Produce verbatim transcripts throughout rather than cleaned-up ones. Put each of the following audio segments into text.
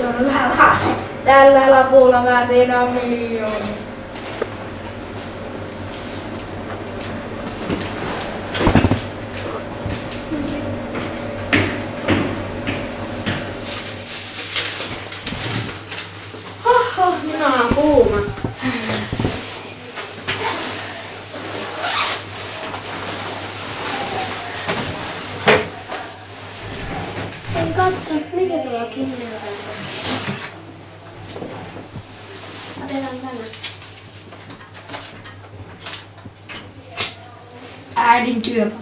Se on vähän. Tällä lapulla mä tienaan miljoonia. Hoho, minä on kuuma. Hei katso, mikä tuolla kinnellä on? Otetaan tänne. Äidin työmaa.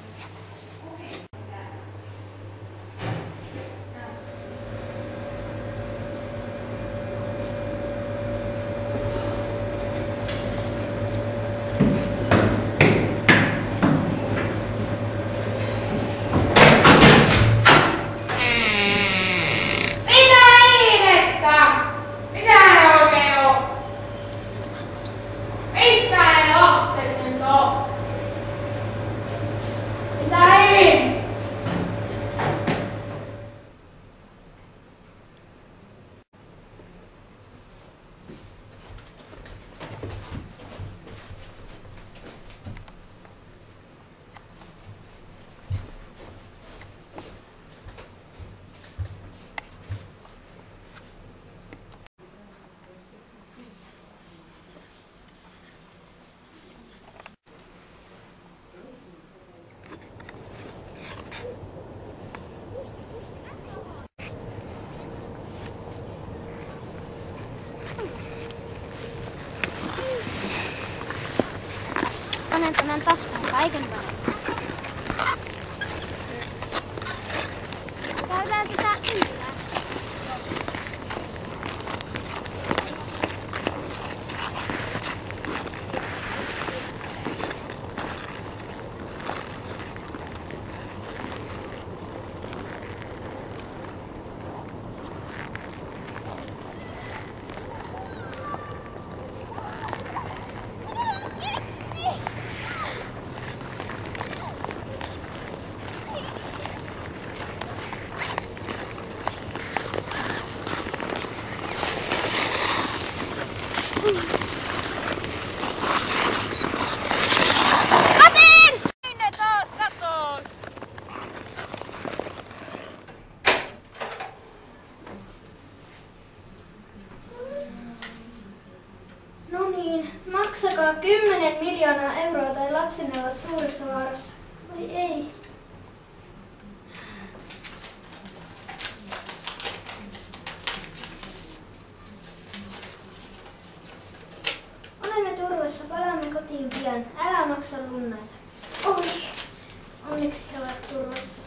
Panen tämän taskuun kaiken paljon. Käydään sitä yllä. Maksakaa kymmenen miljoonaa euroa tai lapsenne ovat suuressa vaarassa. Vai ei? Olemme turvassa, palaamme kotiin pian. Älä maksa lunnaita. Oi! Onneksi he ovat turvassa.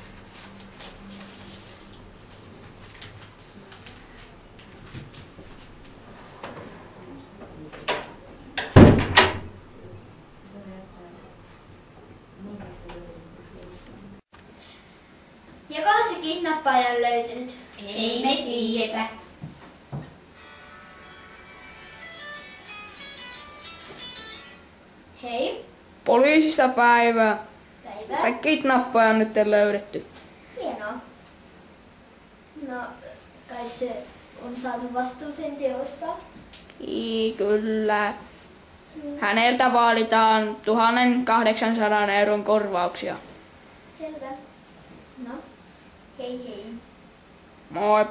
Jokohan se kidnappaaja on löytynyt? Ei me tiedetä. Hei. Poliisista päivää. Päivää. Se kidnappaaja on nyt löydetty. Hienoa. No, kai se on saatu vastuuseen teosta. Ei, kyllä. Häneltä vaaditaan tuhatkahdeksansataa euron korvauksia. Selvä. No, hei hei. Moi.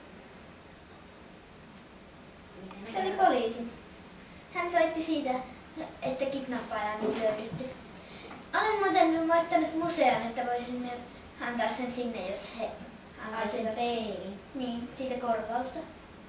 Se oli poliisi. Hän soitti siitä, että kidnappaaja on nyt löydetty. Olen muuten ilmoittanut museon, että voisimme antaa sen sinne, jos he antaisivat peilin. Niin, siitä korvausta.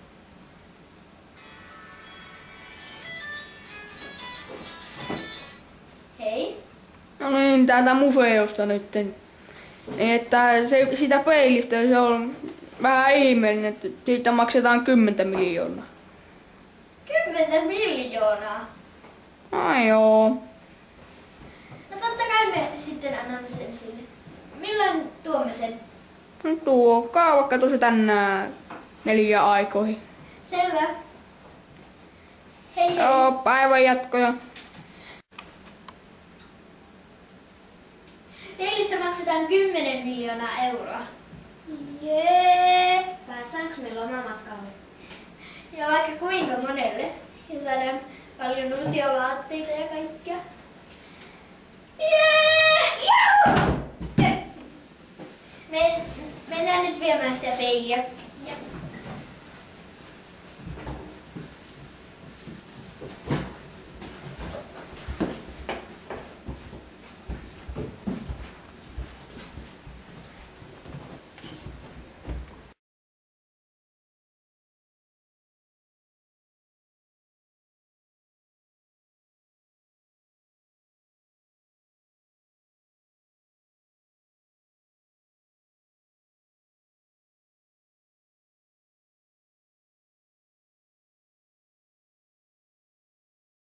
Hei. No niin, täältä museosta nyt. Niin että se, sitä peilistä se on vähän ihmeellinen, että siitä maksetaan kymmentä miljoonaa. Kymmentä miljoonaa? No joo. No totta kai me sitten annamme sen sille. Milloin tuomme sen? No tuokaa vaikka tuossa tänään neljä aikoihin. Selvä. Hei hei. Joo, päivän jatkoja. Peilistä maksetaan kymmenen miljoonaa euroa. Jee. Päästäänkö me meillä on oma matkalle. Ja vaikka kuinka monelle. Ja saadaan paljon uusia vaatteita ja kaikkea. Yeah! Yeah! Me mennään nyt viemään sitä peiliä. Ja